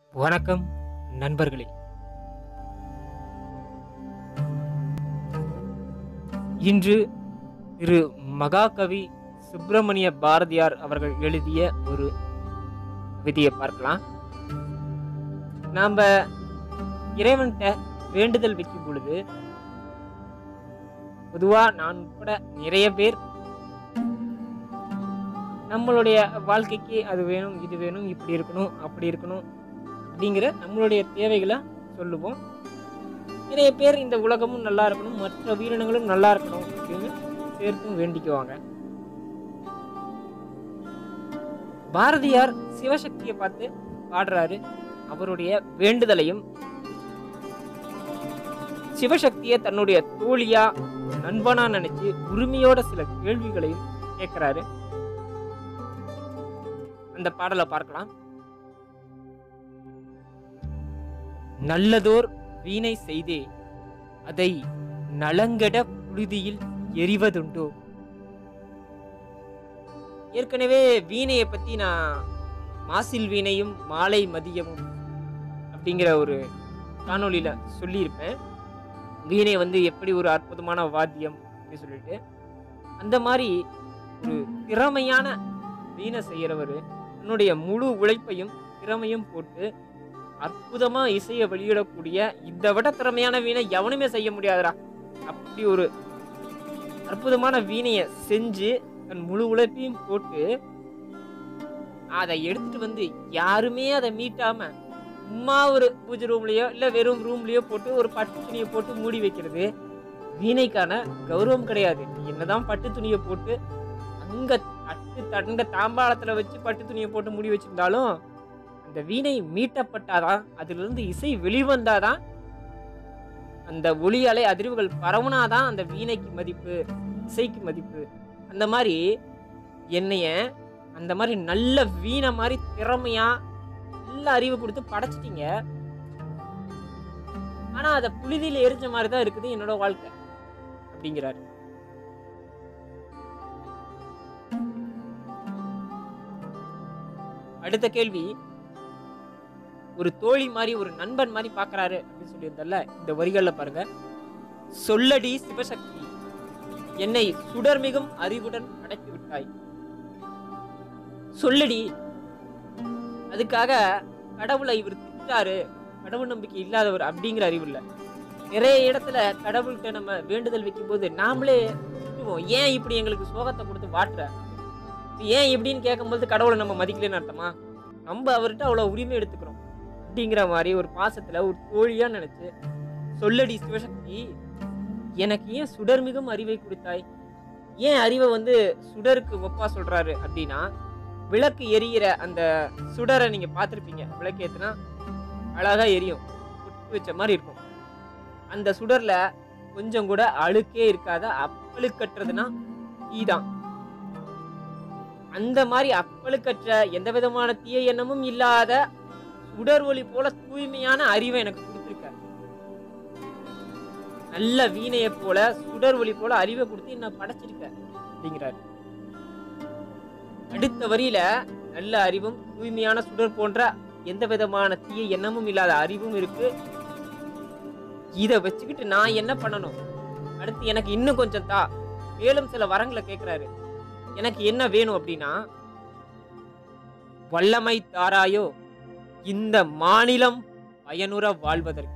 வணக்கம் நண்பர்களே. இன்று திரு மகாகவி சுப்பிரமணிய பாரதியார் அவர்கள் எழுதிய ஒரு கவிதையை பார்க்கலாம். நாம் இறைவன்கிட்ட வேண்டுதல் வைக்கும் பொழுது பொதுவாக நான் உட்பட நிறைய பேர் நம்மளுடைய வாழ்க்கைக்கு அது வேணும், இது வேணும், இப்படி இருக்கணும், அப்படி இருக்கணும் அப்படிங்கிற நம்மளுடைய தேவைகளை சொல்லுவோம். நிறைய பேர் இந்த உலகமும் நல்லா இருக்கணும், மற்ற உயிரினங்களும் நல்லா இருக்கணும் அப்படின்னு சேர்த்தும் வேண்டிக்குவாங்க. பாரதியார் சிவசக்தியை பார்த்து பாடுறாரு. அவருடைய வேண்டுதலையும் சிவசக்தியை தன்னுடைய தோழியா நண்பனா நினைச்சு உரிமையோட சில கேள்விகளையும் கேட்கிறாரு. அந்த பாடலை பார்க்கலாம். நல்லதோர் வீணை செய்தே அதை நலங்கட புழுதியில் எறிவதுண்டோ. ஏற்கனவே வீணையை பத்தி நான் மாசில் வீணையும் மாலை மதியமும் அப்படிங்கிற ஒரு காணொலியில சொல்லியிருப்பேன். வீணை எப்படி ஒரு அற்புதமான வாத்தியம் அப்படின்னு சொல்லிட்டு, அந்த மாதிரி ஒரு திறமையான வீணை செய்யறவர் தன்னுடைய முழு உழைப்பையும் திறமையும் போட்டு அற்புதமா இசையை வெளியிடக்கூடிய இதை விட திறமையான வீணை எவனுமே செய்ய முடியாதுடா. அப்படி ஒரு அற்புதமான வீணையை செஞ்சு தன் முழு உழைப்பையும் போட்டு அதை எடுத்துட்டு யாருமே அதை மீட்டாம சும்மா ஒரு பூஜை ரூம்லயோ இல்ல வெறும் ரூம்லயோ போட்டு ஒரு பட்டு துணியை போட்டு மூடி வைக்கிறது வீணைக்கான கௌரவம் கிடையாது. நீ என்னதான் பட்டு துணியை போட்டு அங்க தாம்பாளத்துல வச்சு பட்டு துணியை போட்டு மூடி வச்சிருந்தாலும் அந்த வீணை மீட்டப்பட்டாதான், அதுல இருந்து இசை வெளிவந்தாதான், அந்த ஒளி அலை அதிர்வுகள் பரவுனாதான் அந்த வீணைக்கு மதிப்பு, இசைக்கு மதிப்பு. அந்த மாதிரி என்னைய அந்த மாதிரி நல்ல வீணை மாதிரி திறமையா நல்ல அறிவு கொடுத்து படைச்சிட்டீங்க. ஆனா அத புழுதியில எரிஞ்ச மாதிரிதான் இருக்குது என்னோட வாழ்க்கை அப்படிங்கிறாரு. அடுத்த கேள்வி, ஒரு தோழி மாதிரி ஒரு நண்பன் மாதிரி பாக்குறாரு அப்படின்னு சொல்லியிருந்தல, இந்த வரிகள்ல பாருங்க. சொல்லடி சிவசக்தி, என்னை சுடர்மிகும் அறிவுடன் அடைத்து விட்டாய். சொல்லடி. அதுக்காக கடவுளை இவர் திட்டாரு, கடவுள் நம்பிக்கை இல்லாதவர் அப்படிங்கிற அறிவு இல்ல. நிறைய இடத்துல கடவுள்கிட்ட நம்ம வேண்டுதல் வைக்கும் போது நாமளே திட்டுவோம், ஏன் இப்படி எங்களுக்கு சோகத்தை கொடுத்து வாட்டுற, ஏன் இப்படின்னு கேட்கும்போது கடவுளை நம்ம மதிக்கலன்னு அர்த்தமா? நம்ம அவர்கிட்ட அவ்வளவு உரிமை எடுத்துக்கிறோம் அப்படிங்கிற மாதிரி ஒரு பாசத்துல ஒரு தோழியா நினைச்சு, சொல்லடி சிவசக்தி, எனக்கு ஏன் சுடர்மிகும் அறிவை கொடுத்தாய். ஏன் அறிவை சுடருக்கு ஒப்பா சொல்றாரு அப்படின்னா, விளக்கு எரியிற அந்த சுடரை நீங்க பார்த்திருப்பீங்க. விளக்கு ஏத்துனா அழகா எரியும், புட்டு வச்ச மாதிரி இருக்கும். அந்த சுடர்ல கொஞ்சம் கூட அழுக்கே இருக்காத, அப்பழுக்கற்றதுன்னா தீதான். அந்த மாதிரி அப்பழுக்கற்ற எந்த விதமான தீய எண்ணமும் இல்லாத சுடர் ஒளி போல தூய்மையான அறிவை எனக்கு கொடுத்திருக்க. நல்ல வீணையை போல சுடர் ஒளி போல அறிவை கொடுத்து என்ன படைச்சிருக்க அப்படிங்கிறாரு. அடுத்த வரியில நல்ல அறிவும் தூய்மையான சுடர் போன்ற எந்த விதமான தீய எண்ணமும் இல்லாத அறிவும் இருக்கு. இதை வச்சுக்கிட்டு நான் என்ன பண்ணணும், அடுத்து எனக்கு இன்னும் கொஞ்சம் தா, மேலும் சில வரங்களை கேட்கிறாரு. எனக்கு என்ன வேணும் அப்படின்னா, வல்லமை தாராயோ இந்த மாநிலம் பயனுற வாழ்வதற்கு.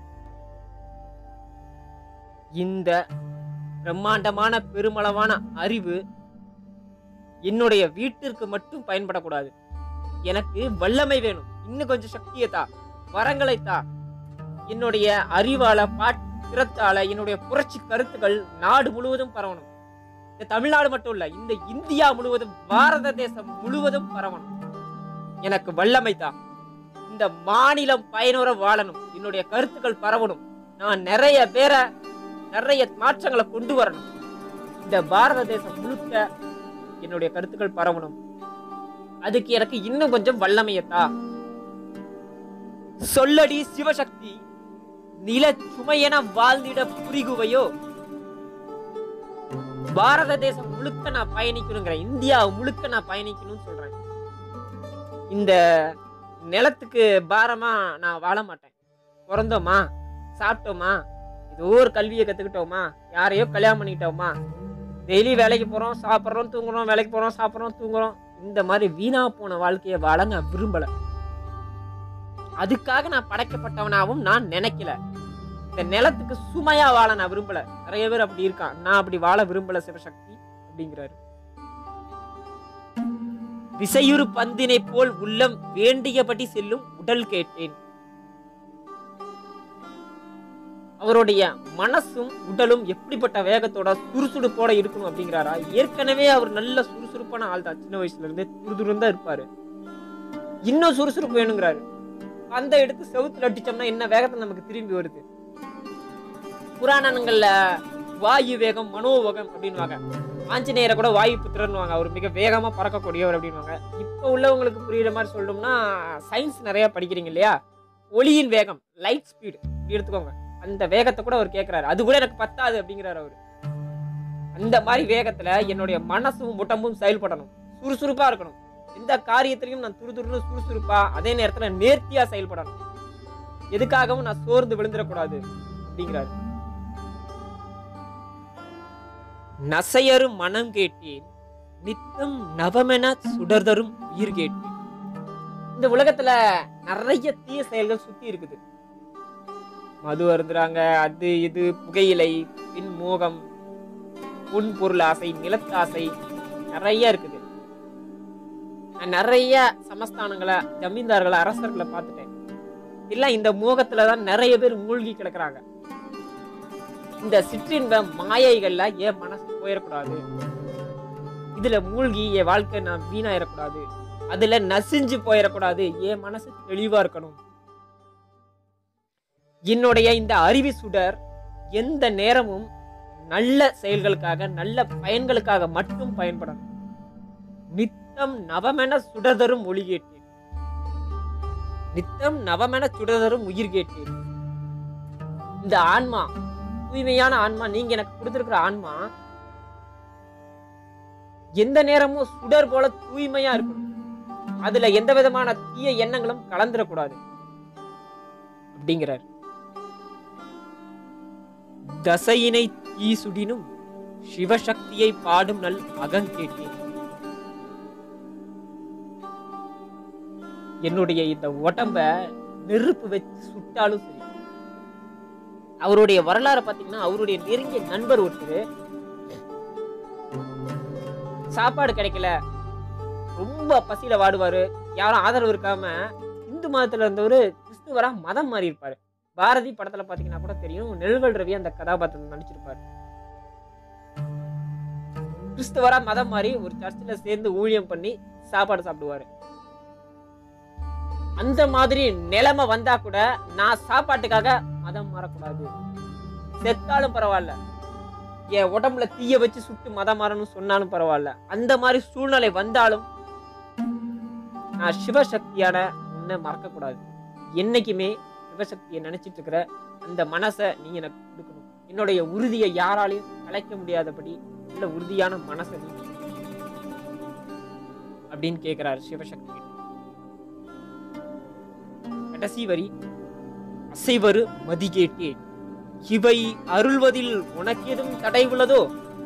இந்த பிரம்மாண்டமான பெருமளவான அறிவு என்னுடைய வீட்டிற்கு மட்டும் பயன்படக்கூடாது. எனக்கு வல்லமை வேணும், இன்னும் கொஞ்சம் சக்தியை தா, வரங்களை தா. என்னுடைய அறிவால பாத்திரத்தால என்னுடைய புரட்சி கருத்துக்கள் நாடு முழுவதும் பரவணும். இந்த தமிழ்நாடு மட்டும் இல்ல, இந்த இந்தியா முழுவதும், பாரத தேசம் முழுவதும் பரவணும். எனக்கு வல்லமை தான். இந்த மாநிலம் பயனுற வாழணும், என்னுடைய கருத்துக்கள் பரவணும், நான் நிறைய பேரை நிறைய மாற்றங்களை கொண்டு வரணும். இந்த பாரத தேசம் முழுக்க என்னுடைய கருத்துக்கள் பரவணும். அதுக்கு எனக்கு இன்னும் கொஞ்சம் வல்லமையத்தா. சொல்லடி சிவசக்தி, நில சுமையென வாழ்ந்திட புரிகுவையோ. பாரத தேசம் முழுக்க நான் பயணிக்கணுங்கிற, இந்தியா முழுக்க நான் பயணிக்கணும்னு சொல்றேன். இந்த நிலத்துக்கு பாரமா நான் வாழ மாட்டேன். பிறந்தோமா, சாப்பிட்டோமா, ஏதோ ஒரு கல்வியை கத்துக்கிட்டோமா, யாரையோ கல்யாணம் பண்ணிக்கிட்டோமா, டெய்லி வேலைக்கு போறோம், சாப்பிட்றோம், தூங்குறோம், வேலைக்கு போறோம், சாப்பிட்றோம், தூங்குறோம். இந்த மாதிரி வீணா போன வாழ்க்கையை வாழ நான் விரும்பல. அதுக்காக நான் படைக்கப்பட்டவனாவும் நான் நினைக்கல. இந்த நிலத்துக்கு சுமையா வாழ நான் விரும்பல. நிறைய பேர் அப்படி இருக்கான். நான் அப்படி வாழ விரும்பல சிவசக்தி அப்படிங்கிறாரு. விசையுறு பந்தினை போல் உள்ளம் வேண்டியபடி செல்லும் உடல் கேட்டேன். அவருடைய மனசும் உடலும் எப்படிப்பட்ட வேகத்தோட சுறுசுறுப்போட இருக்கணும் அப்படிங்கிறாரா? ஏற்கனவே அவர் நல்ல சுறுசுறுப்பான ஆள் தான். சின்ன வயசுல இருந்தே துருதுருந்தா இருப்பாரு. இன்னும் சுறுசுறுப்பு வேணுங்கிறாரு. அந்த எடுத்து செவுத்துல அடிச்சோம்னா என்ன வேகத்தை நமக்கு திரும்பி வருது. புராணங்கள்ல வாயு வேகம், மனோவேகம் அப்படின்வாங்க. ஆஞ்சநேயரை கூட வாயு புத்திரன்னுவாங்க. அவர் மிக வேகமா பறக்கக்கூடியவர் அப்படின்வாங்க. இப்ப உள்ளவங்களுக்கு புரியுற மாதிரி சொல்லணும்னா, சயின்ஸ் நிறைய படிக்கிறீங்க இல்லையா, ஒளியின் வேகம், லைட் ஸ்பீடு எடுத்துக்கோங்க. அந்த வேகத்தை கூட அவர் கேட்கிறாரு. அது கூட எனக்கு பத்தாது அப்படிங்கிறாரு அவரு. அந்த மாதிரி வேகத்துல என்னுடைய மனசும் உடம்பும் செயல்படணும், சுறுசுறுப்பா இருக்கணும். எந்த காரியத்திலையும் நான் துருதுருன்னு சுறுசுறுப்பா, அதே நேரத்துல நேர்த்தியா செயல்படணும். எதுக்காகவும் நான் சோர்ந்து விழுந்துடக்கூடாது அப்படிங்கிறாரு. நசையரும் மனம் கேட்டேன், நித்தம் நவமென சுடர்தரும் உயிர் கேட்டேன். இந்த உலகத்துல நிறைய தீய செயல்கள் சுத்தி இருக்குது. மது அருந்துறாங்க, அது இது, புகையிலை, பின் மோகம், பொன் பொருள் ஆசை, நிலத்தாசை, நிறைய இருக்குது. நான் நிறைய சமஸ்தானங்களை, ஜமீன்தார்களை, அரசர்களை பார்த்துட்டேன். இல்ல இந்த மோகத்துலதான் நிறைய பேர் மூழ்கி கிடக்குறாங்க. இந்த சிற்றின்ப மாயைகள்ல என் மனசு போயிடக்கூடாது. இதுல மூழ்கி என் வாழ்க்கை நான் வீணாயிடக்கூடாது. அதுல நசிஞ்சு போயிடக்கூடாது. என் மனசு தெளிவா இருக்கணும். என்னுடைய இந்த அறிவு சுடர் எந்த நேரமும் நல்ல செயல்களுக்காக, நல்ல பயன்களுக்காக மட்டும் பயன்படணும். நித்தம் நவமென சுடதரும் ஒளி கேட்டேன், நித்தம் நவமென சுடதரும் உயிர் கேட்டேன். இந்த ஆன்மா, தூய்மையான ஆன்மா, நீங்க எனக்கு கொடுத்திருக்கிற ஆன்மா எந்த நேரமும் சுடர் போல தூய்மையா இருக்கணும். அதுல எந்த விதமான தீய எண்ணங்களும் கலந்துடக்கூடாது அப்படிங்கிறார். தசையினை தீ சுடினும் சிவசக்தியை பாடும் நல் அகங்கேட்டேன். என்னுடைய இந்த உடம்ப நெருப்பு வச்சு சுட்டாலும் சரி. அவருடைய வரலாறு பாத்தீங்கன்னா, அவருடைய நெருங்கிய நண்பர் ஒருத்தர் சாப்பாடு கிடைக்கல, ரொம்ப பசியில வாடுவாரு, யாரும் ஆதரவு இருக்காம இந்து மதத்துல இருந்தவரு கிறிஸ்துவரா மதம் மாறி இருப்பாரு. பாரதி படத்துல பாத்தீங்கன்னா கூட தெரியும், நெல்வல் ரவி அந்த கதாபாத்திரத்தில் நடிச்சிருப்பாரு. கிறிஸ்துவரா மதம் மாறி ஒரு சர்ச்சில் சேர்ந்து ஊழியம் பண்ணி சாப்பாடு சாப்பிடுவாரு. அந்த மாதிரி நிலைமை வந்தா கூட நான் சாப்பாட்டுக்காக மதம் மாறக்கூடாது. செத்தாலும் பரவாயில்ல, என் உடம்புல தீய வச்சு சுட்டு மதம் மாறணும் சொன்னாலும் பரவாயில்ல. அந்த மாதிரி சூழ்நிலை வந்தாலும் நான் சிவசக்தியான உன்னை மறக்க கூடாது. என்னைக்குமே சிவசக்தியை நினைச்சிட்டு இருக்கிற அந்த மனசை நீ எனக்கு கொடுக்கணும். என்னுடைய உறுதியை யாராலையும் கலைக்க முடியாதபடி நல்ல உறுதியான மனசை நீ அப்படின்னு கேட்கிறாரு சிவசக்தி. கடைசி வரி, அசைவரு மதி கேட்டேன், இவை அருள்வதில் உனக்கு எதுவும் தடை உள்ளதோ?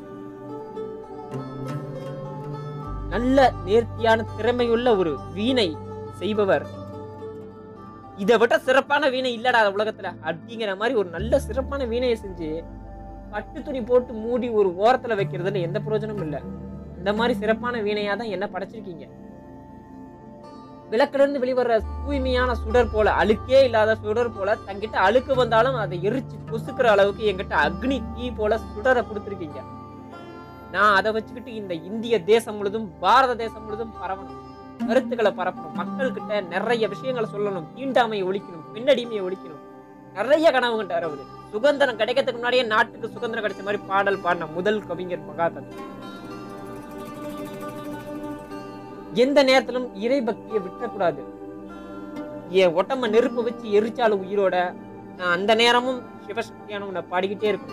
நல்ல நேர்த்தியான திறமையுள்ள ஒரு வீணை செய்பவர், இதை விட சிறப்பான வீணை இல்லடா உலகத்துல அப்படிங்கிற மாதிரி ஒரு நல்ல சிறப்பான வீணையை செஞ்சு பட்டு துணி போட்டு மூடி ஒரு ஓரத்துல வைக்கிறதுல எந்த பிரயோஜனமும் இல்லை. இந்த மாதிரி சிறப்பான வீணையா தான் என்ன படைச்சிருக்கீங்க. விளக்குல இருந்து வெளிவர்ற தூய்மையான சுடர் போல, அழுக்கே இல்லாத சுடர் போல, தங்கிட்ட அழுக்கு வந்தாலும் அதை எரிச்சு பொசுக்கிற அளவுக்கு என்கிட்ட அக்னி தீ போல சுடரை கொடுத்துருக்கீங்க. நான் அதை வச்சுக்கிட்டு இந்த இந்திய தேசம் முழுதும், பாரத தேசம் முழுதும் பரவணும், கருத்துக்களை பரப்பணும், மக்கள் கிட்ட நிறைய விஷயங்களை சொல்லணும், தீண்டாமையை ஒழிக்கணும், பெண்ணடிமையை ஒழிக்கணும். நிறைய கனவு கண்டார் அவரு. சுதந்திரம் கிடைக்கிறதுக்கு முன்னாடியே நாட்டுக்கு சுதந்திரம் கிடைச்ச மாதிரி பாடல் பாடின முதல் கவிஞர் மகாகவி. எந்த நேரத்திலும் இறை பக்தியை விட்டக்கூடாது. என் ஒட்டம நெருப்பு வச்சு எரிச்சாலும் உயிரோட நான் அந்த நேரமும் சிவசக்தியான உன்னை பாடிக்கிட்டே இருக்கும்.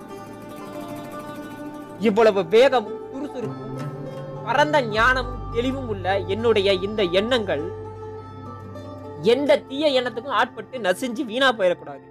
இவ்வளவு வேகமும் சுறுசுறுப்பும் பரந்த ஞானமும் தெளிவும் உள்ள என்னுடைய இந்த எண்ணங்கள் எந்த தீய எண்ணத்துக்கும் ஆட்பட்டு நசிஞ்சு வீணா போயிடக்கூடாது.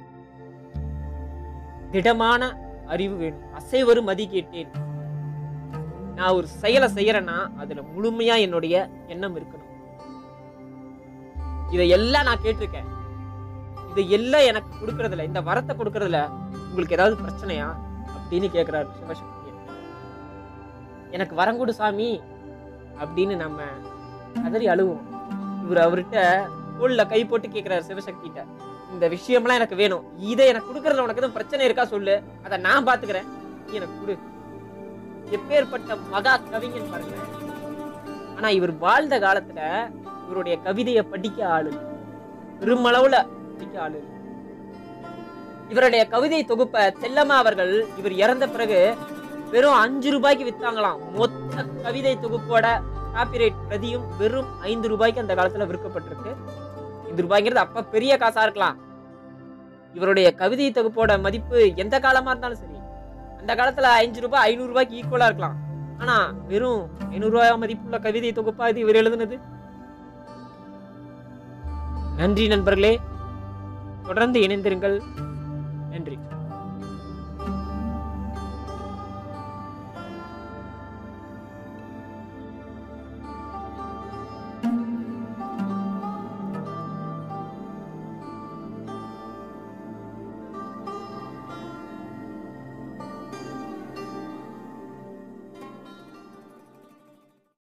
திடமான அறிவு வேணும். அசைவரும் மதி கேட்டேன். நான் ஒரு செயலை செய்யறேன்னா அதுல முழுமையா என்னுடைய எண்ணம் இருக்கணும். இதையெல்லாம் நான் கேட்டிருக்கேன். இதையெல்லாம் எனக்கு கொடுக்கறதுல, இந்த வரத்தை கொடுக்கறதுல உங்களுக்கு ஏதாவது பிரச்சனையா அப்படின்னு கேட்கிறாரு சிவசக்தி. எனக்கு வரங்கூடு சாமி அப்படின்னு நம்ம கதறி அழுவோம். இவர் அவர்கிட்ட தோள்ல கை போட்டு கேட்கிறாரு சிவசக்திட்ட, இந்த விஷயம்லாம் எனக்கு வேணும், இதை எனக்கு கொடுக்கறதுல உனக்கு எதுவும் பிரச்சனை இருக்கா சொல்லு, அதை நான் பாத்துக்கிறேன், நீ எனக்கு கொடு. எப்பேற்பட்ட மகா கவிஞன் பாருங்க. ஆனா இவர் வாழ்ந்த காலத்துல இவருடைய கவிதையை படிக்க ஆளு, பெருமளவுல படிக்க ஆளு. இவருடைய கவிதை தொகுப்ப செல்லம்மா அவர்கள் இவர் இறந்த பிறகு வெறும் 5 ரூபாய்க்கு வித்தாங்களாம். மொத்த கவிதை தொகுப்போட காப்பிரைட் பிரதியும் வெறும் 5 ரூபாய்க்கு அந்த காலத்துல விற்கப்பட்டிருக்கு. 5 ரூபாய்ங்கிறது அப்ப பெரிய காசா இருக்கலாம். இவருடைய கவிதை தொகுப்போட மதிப்பு எந்த காலமா இருந்தாலும் சரி, அந்த காலத்துல 5 ரூபாய் 500 ரூபாய்க்கு ஈக்குவலா இருக்கலாம். ஆனா வெறும் 500 ரூபாய் மதிப்புள்ள கவிதை தொகுப்பா இது இவர் எழுதுனது. நன்றி நண்பர்களே, தொடர்ந்து இணைந்திருங்கள்.